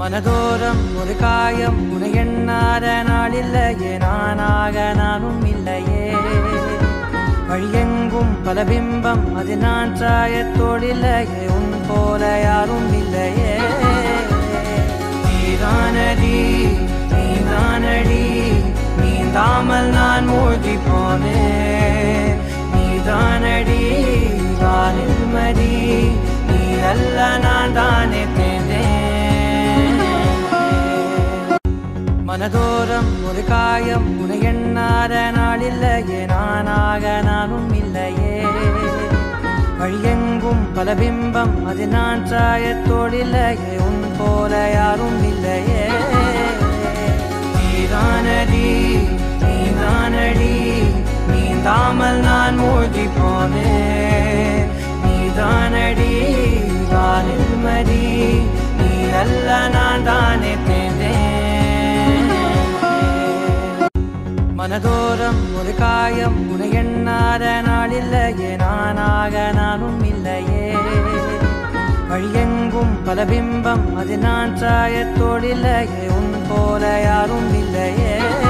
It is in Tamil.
மனதோரம் ஒரு காயம் உனை எண்ணாத நாளில்லையே நானாக நானும் இல்லையே வழியெங்கும் பல பிம்பம் அது நான் சாயத்தோடில்லையே உன் போல யாரும் இல்லையே நீதானடி நீதானடி நீந்தாமல் நான் மூழ்கி போனேன் நீதானடி வானில் மதி நீ அல்ல நான் தானே மனதோரம் ஒரு காயம் உனை எண்ணாத நாளில்லையே நானாக நானும் இல்லையே வழியெங்கும் பல பிம்பம் அது நான் சாயத்தோடில்லையே உன் போல யாரும் இல்லையே நீதானடி நீதானடி நீந்தாமல் நான் மூழ்கி போனேன் நீதானடி வானில் மதி நீ அல்ல நான் தானே மனதோரம் ஒரு காயம் உனை எண்ணாத நாளில்லையே நானாக நானும் இல்லையே வழியெங்கும் பல பிம்பம் அது நான் சாயத்தோடில்லையே உன் போல யாரும் இல்லையே